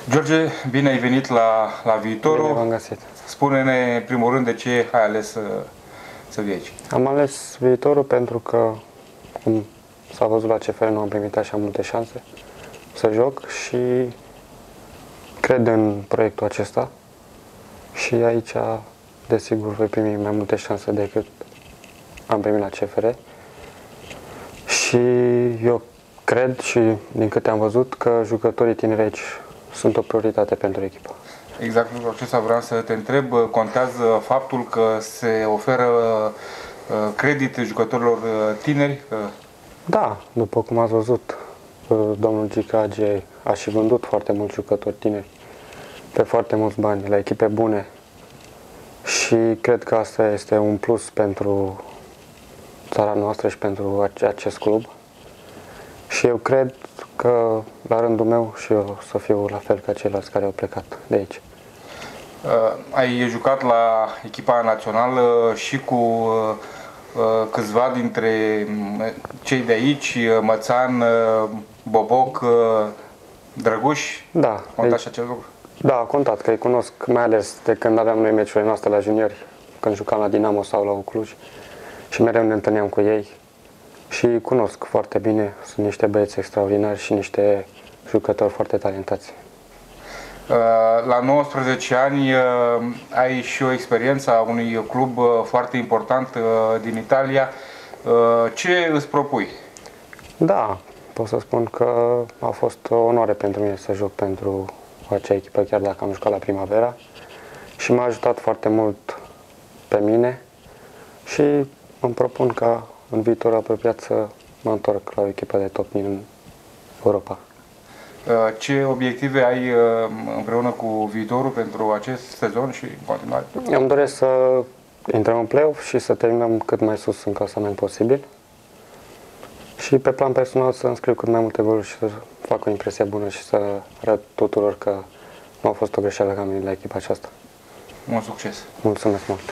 George, bine ai venit la Viitorul. Bine v-am găsit. Spune-ne, în primul rând, de ce ai ales să vii aici. Am ales Viitorul pentru că, cum s-a văzut la CFR, nu am primit așa multe șanse să joc și cred în proiectul acesta și aici, desigur, voi primi mai multe șanse decât am primit la CFR. Și eu cred și din câte am văzut că jucătorii tineri aici sunt o prioritate pentru echipă. Exact lucrul acesta vreau să te întreb. Contează faptul că se oferă credit jucătorilor tineri? Da, după cum ați văzut, domnul Gica Hagi a și vândut foarte mulți jucători tineri pe foarte mulți bani, la echipe bune. Și cred că asta este un plus pentru țara noastră și pentru acest club. Și eu cred că, la rândul meu, și eu să fiu la fel ca ceilalți care au plecat de aici. Ai jucat la echipa națională și cu câțiva dintre cei de aici, Mățan, Boboc, Drăguș? Da. Conta și acest lucru? Da, a contat, că îi cunosc, mai ales de când aveam noi meciurile noastre la juniori, când jucam la Dinamo sau la Cluj și mereu ne întâlneam cu ei și îi cunosc foarte bine, sunt niște băieți extraordinari și niște jucători foarte talentați. La 19 ani ai și o experiență a unui club foarte important din Italia. Ce îți propui? Da, pot să spun că a fost o onoare pentru mine să joc pentru acea echipă, chiar dacă am jucat la Primavera, și m-a ajutat foarte mult pe mine și îmi propun ca în viitor apropiat să mă întorc la o echipă de top din Europa. Ce obiective ai împreună cu Viitorul pentru acest sezon și în continuare? Îmi doresc să intrăm în play-off și să terminăm cât mai sus în clasament posibil. Și pe plan personal să înscriu cât mai multe goluri și să fac o impresie bună și să arăt tuturor că nu a fost o greșeală că am venit la echipa aceasta. Mult succes! Mulțumesc mult!